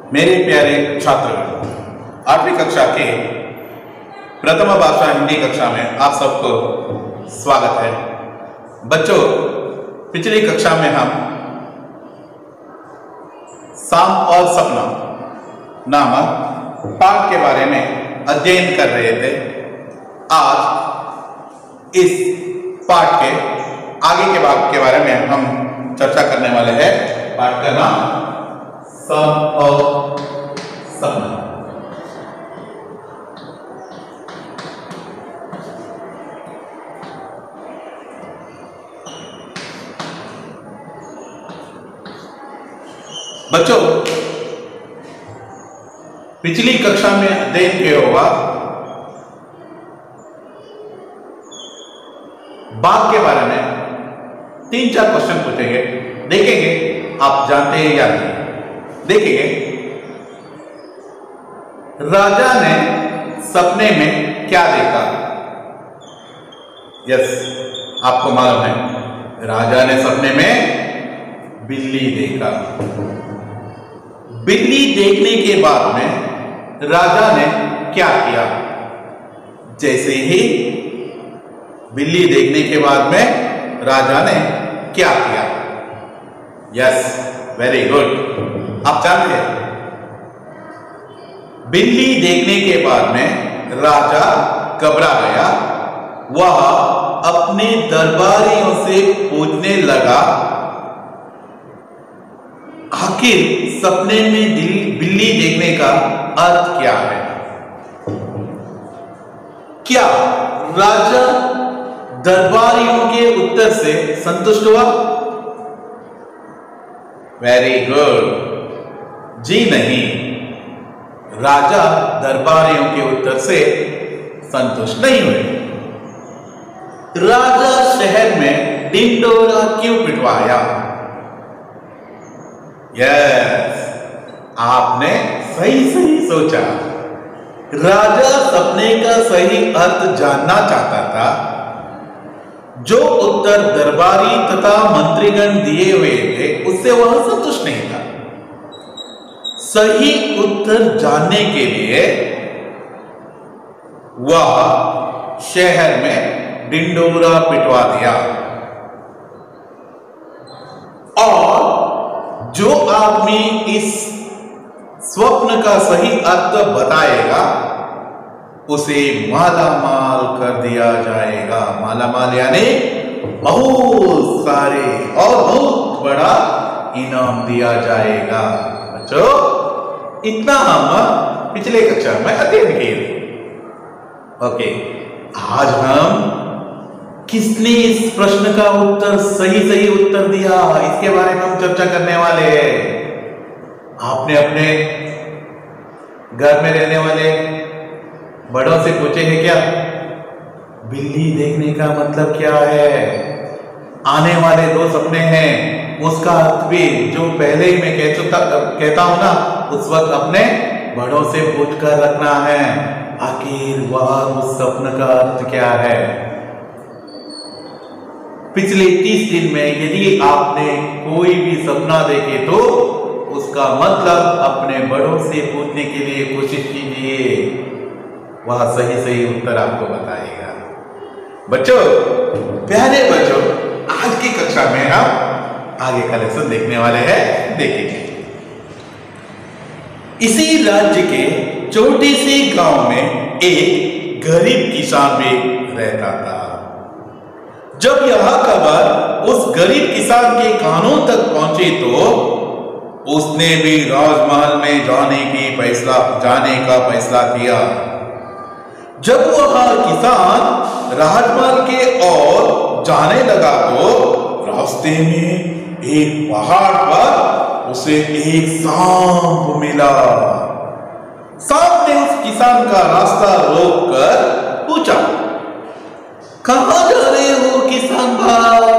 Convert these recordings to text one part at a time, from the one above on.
मेरे प्यारे छात्रगण, 8वीं कक्षा के प्रथम भाषा हिंदी कक्षा में आप सबको स्वागत है। बच्चों, पिछली कक्षा में हम सांप और सपना नामक पाठ के बारे में अध्ययन कर रहे थे। आज इस पाठ के आगे के भाग के बारे में हम चर्चा करने वाले हैं। पाठ का नाम सांप और सपना। बच्चों, पिछली कक्षा में अध्ययन किया होगा बाघ के बारे में 3-4 क्वेश्चन पूछेंगे, देखेंगे आप जानते हैं या नहीं। देखिए, राजा ने सपने में क्या देखा? यस, आपको मालूम है, राजा ने सपने में बिल्ली देखा। बिल्ली देखने के बाद में राजा ने क्या किया? जैसे ही बिल्ली देखने के बाद में राजा ने क्या किया? यस, वेरी गुड, आप जानते हैं। बिल्ली देखने के बाद में राजा घबरा गया। वह अपने दरबारियों से पूछने लगा, आखिर सपने में बिल्ली देखने का अर्थ क्या है? क्या राजा दरबारियों के उत्तर से संतुष्ट हुआ? वेरी गुड, जी नहीं, राजा दरबारियों के उत्तर से संतुष्ट नहीं हुए। राजा शहर में ढिंढोरा क्यों पिटवाया? यस, आपने सही सोचा। राजा सपने का सही अर्थ जानना चाहता था। जो उत्तर दरबारी तथा मंत्रीगण दिए हुए थे उससे वह संतुष्ट नहीं था। सही उत्तर जानने के लिए वह शहर में ढिंढोरा पिटवा दिया। और जो आदमी इस स्वप्न का सही अर्थ बताएगा उसे मालामाल कर दिया जाएगा। मालामाल यानी बहुत सारे और बहुत बड़ा इनाम दिया जाएगा। बच्चों, इतना हम पिछले कक्षा में अध्ययन किए थे। ओके, आज हम किसने इस प्रश्न का उत्तर सही उत्तर दिया, इसके बारे में हम चर्चा करने वाले हैं। आपने अपने घर में रहने वाले बड़ों से पूछे हैं क्या, बिल्ली देखने का मतलब क्या है? आने वाले 2 सपने हैं, उसका अर्थ भी जो पहले ही मैं कहता हूं ना, उस वक्त अपने बड़ों से पूछकर रखना है, आखिर वह उस सपने का अर्थ क्या है। पिछले 30 दिन में यदि आपने कोई भी सपना देखे तो उसका मतलब अपने बड़ों से पूछने के लिए कोशिश कीजिए, वह सही उत्तर आपको बताएगा। बच्चों, प्यारे बच्चों, आज की कक्षा में हम आगे का लेसन देखने वाले हैं। देखिए, इसी राज्य के छोटे से गांव में एक गरीब किसान भी रहता था। जब यह खबर उस गरीब किसान के कानों तक पहुंची तो उसने भी राजमहल में जाने का फैसला किया। जब वह किसान राजमहल के ओर जाने लगा तो रास्ते में एक पहाड़ पर उसे एक सांप मिला। सांप ने उस किसान का रास्ता रोककर पूछा, कहां जा रहे हो किसान भाई?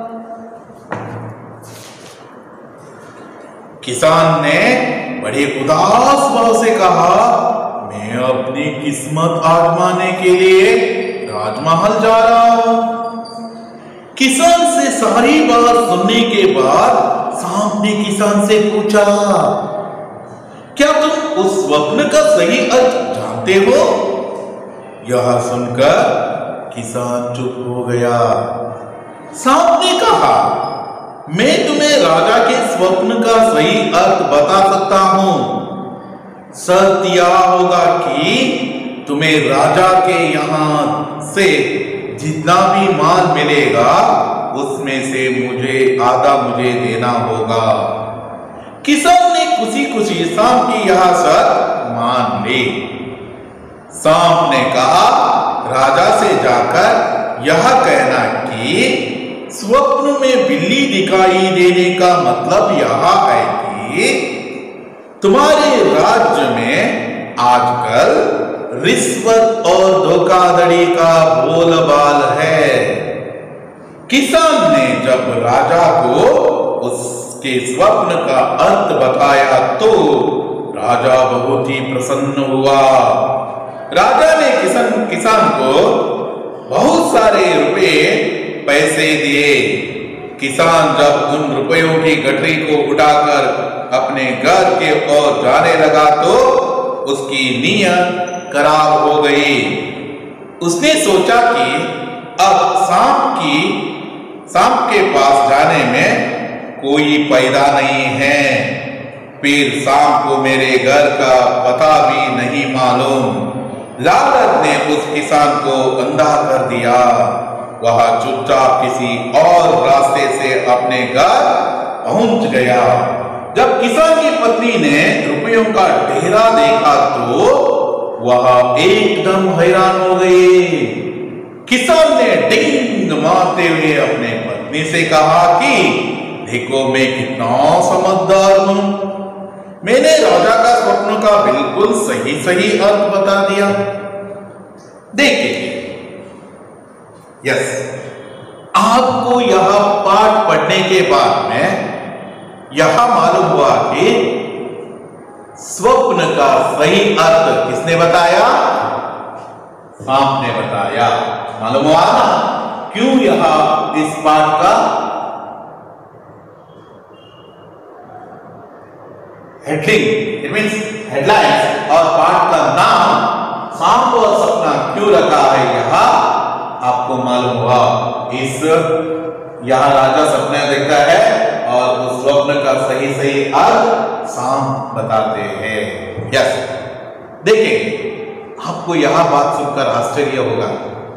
किसान ने बड़े उदास भाव से कहा, मैं अपनी किस्मत आजमाने के लिए राजमहल जा रहा हूं। किसान से सारी बात सुनने के बाद सांप ने किसान से पूछा, उस स्वप्न का सही अर्थ जानते हो? यह सुनकर किसान चुप हो गया। सांप ने कहा, मैं तुम्हें राजा के स्वप्न का सही अर्थ बता सकता हूं। सत्य यह होगा कि तुम्हें राजा के यहां से जितना भी माल मिलेगा उसमें से आधा मुझे देना होगा। किसान ने खुशी खुशी सांप की यह शर्त मान ली। सांप ने कहा, राजा से जाकर यह कहना कि स्वप्न में बिल्ली दिखाई देने का मतलब यह है कि तुम्हारे राज्य में आजकल रिश्वत और धोखाधड़ी का बोलबाल है। किसान ने जब राजा को उसके स्वप्न का अर्थ बताया तो राजा बहुत ही प्रसन्न हुआ। राजा ने किसान को बहुत सारे पैसे दिए। किसान जब उन रुपयों की गठरी को उठाकर अपने घर के ओर जाने लगा तो उसकी नीयत खराब हो गई। उसने सोचा कि अब सांप के पास जाने में कोई फायदा नहीं है। फिर सांप को मेरे घर का पता भी नहीं मालूम। लालच ने उस किसान को अंधा कर दिया। वह चुपचाप किसी और रास्ते से अपने घर पहुंच गया। जब किसान की पत्नी ने रुपयों का ढेरा देखा तो वह एकदम हैरान हो गई। किसान ने डिंग मारते हुए अपने पत्नी से कहा कि देखो, मैं कितना समझदार हूं। मैंने राजा का स्वप्न का बिल्कुल सही अर्थ बता दिया। देखिए, यस, आपको यह पाठ पढ़ने के बाद में यह मालूम हुआ कि स्वप्न का सही अर्थ किसने बताया? सांप ने बताया। मालूम हुआ ना क्यों यह इस पाठ का हेडलाइन, इट मींस हेडलाइंस और पाठ का नाम सांप और सपना क्यों रखा है यह आपको मालूम हुआ। यह राजा सपने देखता है और उस स्वप्न का सही अर्थ सांप बताते हैं। यस, देखिए, आपको यह बात सुनकर आश्चर्य होगा,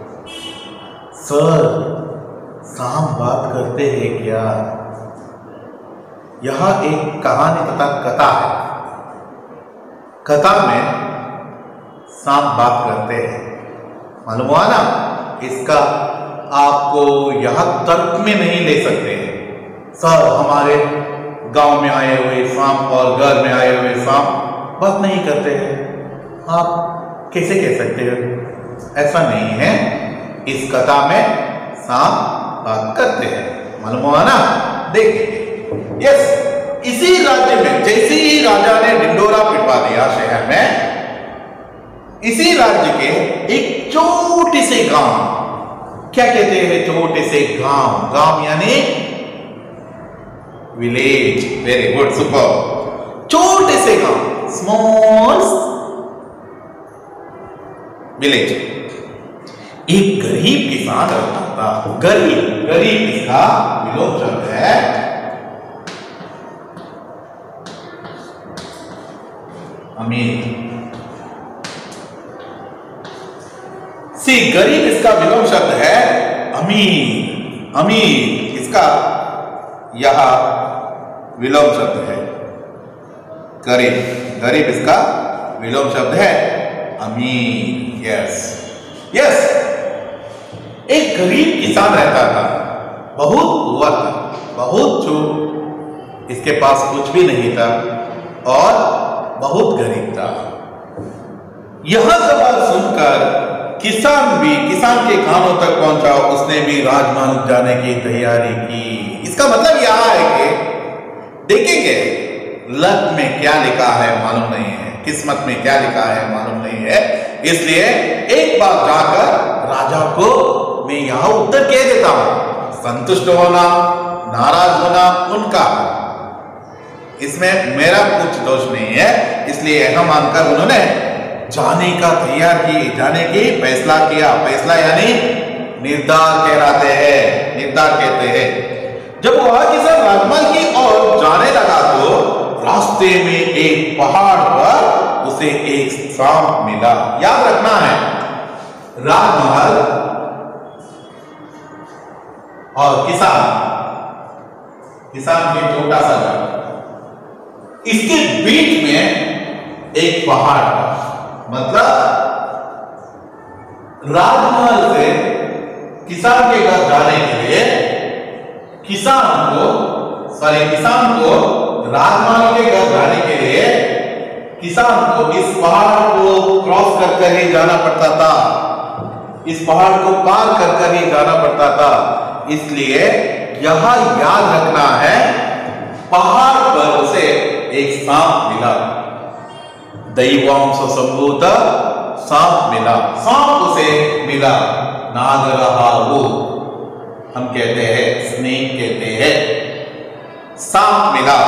सर सांप बात करते हैं क्या? यह एक कहानी तथा कथा है। कथा में सांप बात करते हैं। मालूम हुआ ना, इसका आपको यह तर्क में नहीं ले सकते हैं। सर, हमारे गांव में आए हुए सांप और घर में आए हुए सांप बात नहीं करते हैं। आप कैसे कह सकते हैं? ऐसा नहीं है। इस कथा में सांप बात करते हैं। मालूम हुआ ना? देखिए, यस, इसी राज्य में जैसे ही राजा ने ढिंडोरा पिटवा दिया शहर में, इसी राज्य के एक छोटे से गांव, क्या कहते हैं छोटे से गांव यानी विलेज। Very good, super. छोटे से गांव, स्मॉल विलेज। एक गरीब किसान रहता था। गरीब इसका विलोम शब्द है। अमीर। गरीब इसका विलोम शब्द है अमीर इसका यह विलोम शब्द है। गरीब इसका विलोम शब्द है अमीर। यस, एक गरीब किसान रहता था। बहुत हुआ था, बहुत जो इसके पास कुछ भी नहीं था और बहुत गरीब था। यह खबर सुनकर किसान के कानों तक पहुंचा। उसने भी राजमहल जाने की तैयारी की। इसका मतलब यह है कि देखेंगे लक में क्या लिखा है मालूम नहीं है, किस्मत में क्या लिखा है मालूम नहीं है। इसलिए एक बार जाकर राजा को मैं यह उत्तर कह देता हूं। संतुष्ट होना, नाराज होना उनका। इसमें मेरा कुछ दोष नहीं है, इसलिए ऐसा मानकर उन्होंने जाने का तैयार की, जाने की फैसला किया। फैसला यानी निर्धार कहलाते हैं, निर्धार कहते हैं। जब वह किसान राजमहल की ओर जाने लगा तो रास्ते में एक पहाड़ पर उसे एक सांप मिला। याद रखना है, राजमहल और किसान के छोटा सा घर, इसके बीच में एक पहाड़ था। मतलब राजमहल से किसान के घर जाने के लिए किसान को राजमहल के घर जाने के लिए किसान को इस पहाड़ को क्रॉस कर ही जाना पड़ता था, इस पहाड़ को पार कर ही जाना पड़ता था। इसलिए यहां याद रखना है, पहाड़ पर उसे एक सांप मिला, दैवांश संभूत सांप मिला, सांप उसे मिला। नागरहावु हम कहते हैं, स्नेक कहते हैं। सांप मिला,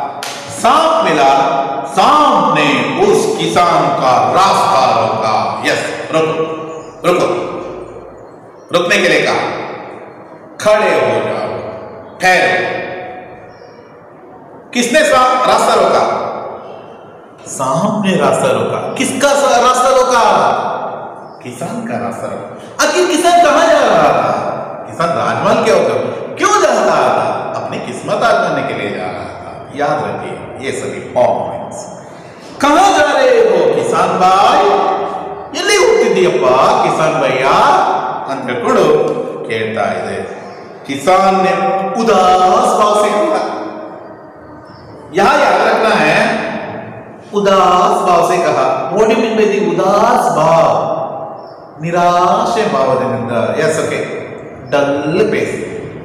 सांप ने उस किसान का रास्ता रोका। यस, रुको, रुकने के लिए कहा, खड़े हो जाओ, ठहरो। किसने रास्ता रोका? सांप ने रास्ता रोका। किसका रास्ता रोका? किसान का रास्ता रोका। आखिर किसान कहां जा रहा था? किसान राजमहल के होकर क्यों जा रहा था? अपनी किस्मत आजमाने के लिए जा रहा था। याद रखिए ये सभी पॉइंट्स। कहां जा रहे हो किसान भाई? ಎಲ್ಲಿ ಹೋಗ್ತಿದ್ದೀಯಪ್ಪ किसान भैया ಅಂತ ಹೇಳ್ಕೊಂಡು ಕೇಳ್ತಾ ಇದೆ। किसान ने उदास भाव से कहा, यहां याद रखना है, उदास भाव से कहा। What do you mean by the उदास भाव? निराशे ಭಾವದಿಂದ। Yes, okay, dull face.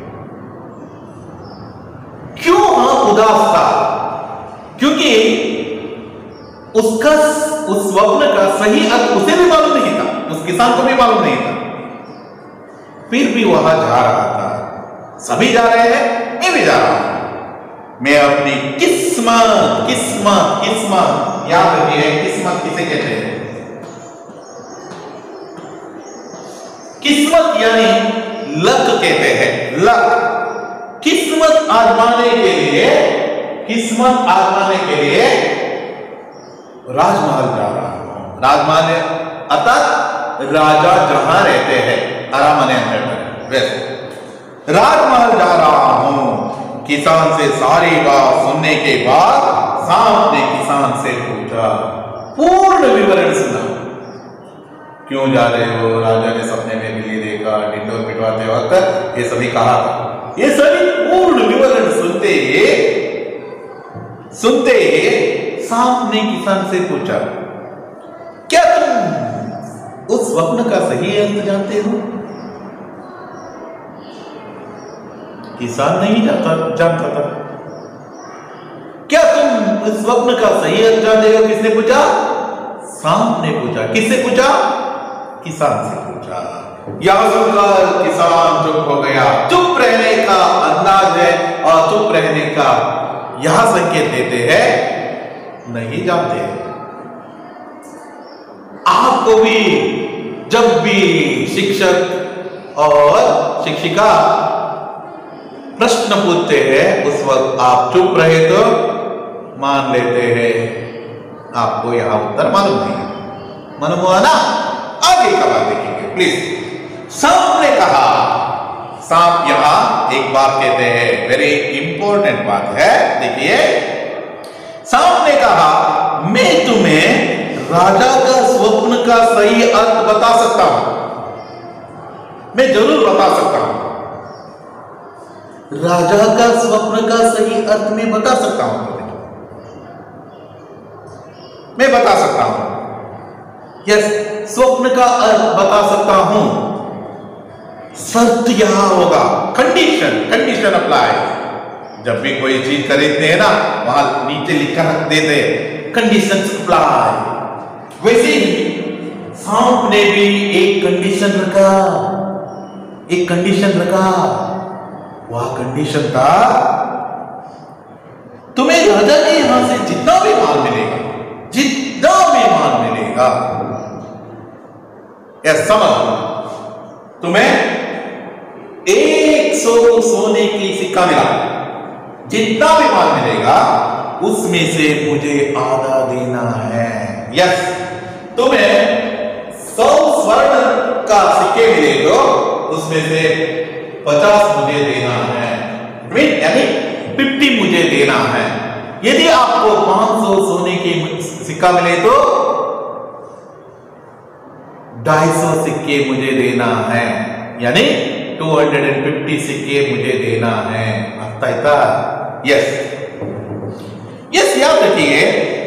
क्यों उदास था? क्योंकि उसका उस स्वप्न का सही अर्थ उसे भी मालूम नहीं था, उस किसान को भी मालूम नहीं था। फिर भी वहां जा रहा था। सभी जा रहे हैं, मैं भी जा रहा हूं। मैं अपनी किस्मत याद रखिए, किस्मत किसे कहते हैं? किस्मत यानी लक कहते हैं, लक। किस्मत आजमाने के लिए राजमहल जा रहा हूं। राजमहल अर्थात राजा जहां रहते हैं, अरामने वैसे राजमहल जा रहा हूं। किसान से सारी बात सुनने के बाद सांप ने किसान से पूछा, पूर्ण विवरण सुना। क्यों जा रहे हो? राजा ने सपने में बिल्ली देखा, डिंडोर पिटवाते वक्त ये सभी कहा था। ये सभी पूर्ण विवरण सुनते ही सांप ने किसान से पूछा, क्या तुम उस स्वप्न का सही अर्थ जानते हो? किसान नहीं जानता था। क्या तुम इस स्वप्न का सही अर्थ जानते हो? किसने पूछा? सांप ने पूछा। किससे पूछा? किसान से पूछा। यह सुनकर किसान चुप हो गया। चुप रहने का अंदाज है और चुप रहने का यह संकेत देते हैं नहीं जानते। आपको भी जब भी शिक्षक और शिक्षिका प्रश्न पूछते हैं, उस वक्त आप चुप रहे तो मान लेते हैं आपको यहां उत्तर मालूम नहीं है। मालूम हुआ ना? आगे का बात देखेंगे प्लीज। सांप ने कहा, सांप यहां एक बात कहते हैं, वेरी इंपॉर्टेंट बात है, देखिए। सांप ने कहा, मैं तुम्हें राजा का स्वप्न का सही अर्थ बता सकता हूं, मैं जरूर बता सकता हूं। राजा का स्वप्न का सही अर्थ मैं बता सकता हूं, मैं बता सकता हूं। यस, स्वप्न का अर्थ बता सकता हूं। शर्त यहां होगा, कंडीशन अप्लाई। जब भी कोई चीज खरीदते हैं ना, वहां नीचे लिखकर रख देते हैं कंडीशन अप्लाई। वैसे ही सांप ने भी एक कंडीशन रखा। वह कंडीशन था, तुम्हें राजा के यहां से जितना भी माल मिलेगा, जितना भी माल मिलेगा, या समझ, तुम्हें 100 सोने की सिक्का मिला, जितना भी माल मिलेगा उसमें से मुझे आधा देना है। यस, तुम्हें 100 स्वर्ण का सिक्के मिले तो उसमें से 50 मुझे देना है, यानी 50 मुझे देना है। यदि आपको 500 सोने की सिक्का मिले तो 250 सिक्के मुझे देना है, यानी 250 सिक्के मुझे देना है। आता है? यस यस, याद रखिए,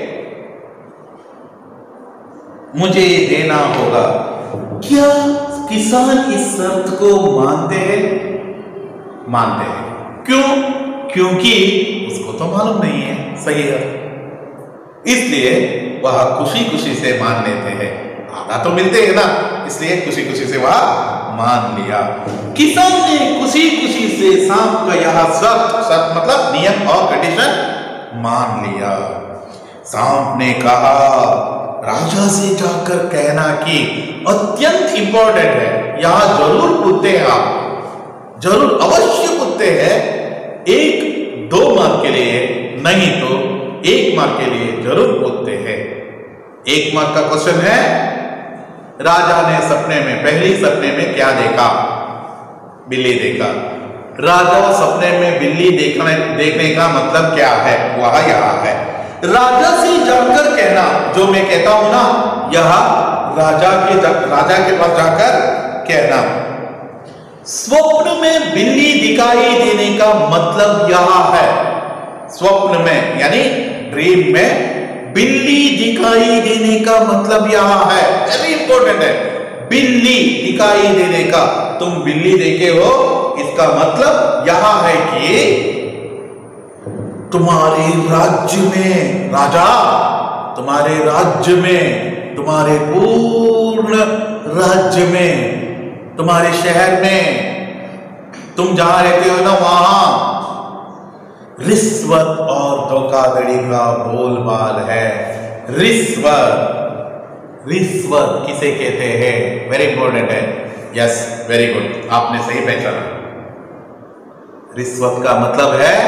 मुझे देना होगा। क्या किसान इस शर्त को मानते हैं? मानते हैं। क्यों? क्योंकि उसको तो मालूम नहीं है सही है, इसलिए वह खुशी खुशी से मान लेते हैं। आधा तो मिलते हैं ना, इसलिए खुशी खुशी से वह मान लिया। किसान ने खुशी खुशी से सांप का यह शर्त मतलब नियम और कंडीशन मान लिया। सांप ने कहा, राजा से जाकर कहना कि अत्यंत इंपॉर्टेंट है, यहां जरूर पूछते हैं, आप जरूर अवश्य पूछते हैं, 1-2 मार्क के लिए नहीं तो 1 मार्क के लिए जरूर पूछते हैं। 1 मार्क का क्वेश्चन है, राजा ने सपने में, पहली सपने में क्या देखा? बिल्ली देखा। राजा सपने में बिल्ली देखने का मतलब क्या है? वह यह है, राजा से जाकर कहना, जो मैं कहता हूं ना, यह राजा के पास जाकर कहना। स्वप्न में बिल्ली दिखाई देने का मतलब यह है, स्वप्न में यानी ड्रीम में बिल्ली दिखाई देने का मतलब यह है, वेरी इंपॉर्टेंट है, बिल्ली दिखाई देने का। तुम बिल्ली देखे हो, इसका मतलब यह है कि तुम्हारे राज्य में, राजा तुम्हारे राज्य में, तुम्हारे पूर्ण राज्य में, तुम्हारे शहर में, तुम जहां रहते हो ना, वहां रिश्वत और धोखाधड़ी का बोलबाल है। रिश्वत, रिश्वत किसे कहते हैं? वेरी इंपॉर्टेंट है। यस, वेरी गुड, आपने सही पहचाना। रिश्वत का मतलब है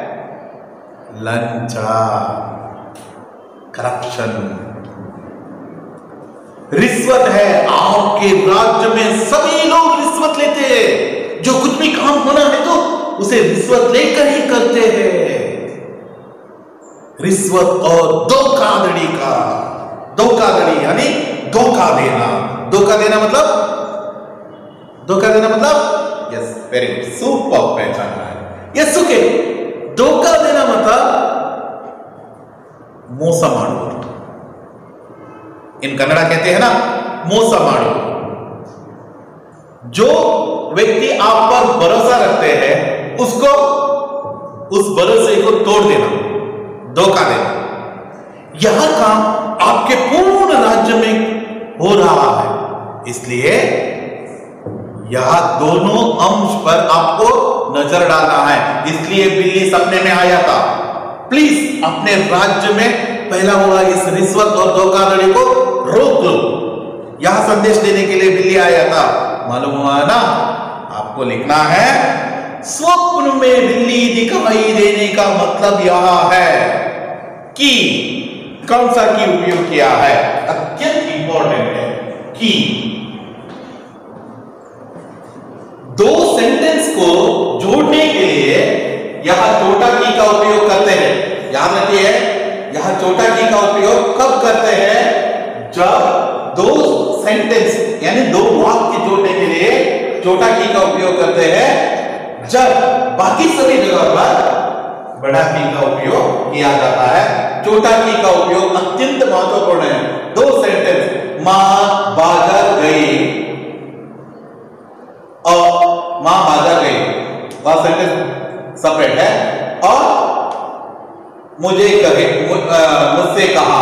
लंचा, करप्शन। रिश्वत है, आपके राज्य में सभी लोग रिश्वत लेते हैं, जो कुछ भी काम होना है तो उसे रिश्वत लेकर ही करते हैं। रिश्वत और धोखाधड़ी का, धोखाधड़ी यानी धोखा देना, धोखा देना मतलब, धोखा देना मतलब, यस वेरी गुड, सुपर पहचाना है। यस ओके, धोखा देना मतलब ಮೋಸ ಮಾಡುವುದು, इन कन्नड़ा कहते हैं ना ಮೋಸ ಮಾಡುವುದು। जो व्यक्ति आप पर भरोसा रखते हैं उसको, उस भरोसे को तोड़ देना, धोखा देना। यह काम आपके पूर्ण राज्य में हो रहा है, इसलिए यह दोनों अंश पर आपको नजर डालना है। इसलिए बिल्ली सपने में आया था। प्लीज अपने राज्य में पहला हुआ इस रिश्वत और धोखाधड़ी को रोक लो। यह संदेश देने के लिए बिल्ली आया था, मालूम हुआ ना? आपको लिखना है, स्वप्न में बिल्ली दिखाई देने का मतलब यह है कि, कौन सा की उपयोग किया है? अत्यंत इंपॉर्टेंट है कि। 2 सेंटेंस को जोड़ने के लिए यह छोटा की का उपयोग करते हैं। याद रखिए, यह छोटा की का उपयोग कब करते हैं? जब 2 सेंटेंस यानी 2 वाक्य जोड़ने के लिए छोटा की का उपयोग करते हैं, जब बाकी सभी जगह पर बड़ा की का उपयोग किया जाता है। छोटा की का उपयोग अत्यंत महत्वपूर्ण है। 2 सेंटेंस, मां बाजार गई और मां बाजार गई, वह सेंटेंस सेपरेट है, और मुझे कहे, मुझसे कहा,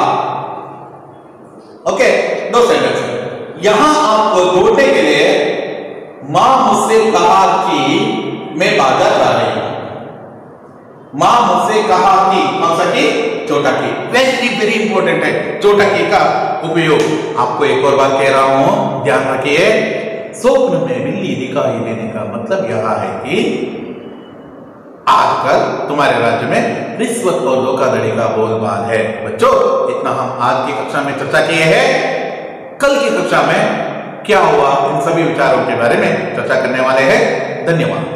ओके, 2 सेंटेंस है। यहां आपको जोड़ने के लिए मां मुझसे कहा कि मैं बाजार जा रही हूं, मां मुझसे कहा कि कौन सा की? छोटा की। वेरी वेरी इंपॉर्टेंट है छोटा की का उपयोग। आपको एक और बात कह रहा हूं, ध्यान रखिए। स्वप्न में बिल्ली दिखाई देने का मतलब यह है कि आजकल तुम्हारे राज्य में रिश्वत और धोखाधड़ी का बोलबाल है। बच्चों, इतना हम आज की कक्षा में चर्चा किए हैं। कल की कक्षा में क्या हुआ, इन सभी विचारों के बारे में चर्चा करने वाले हैं। धन्यवाद।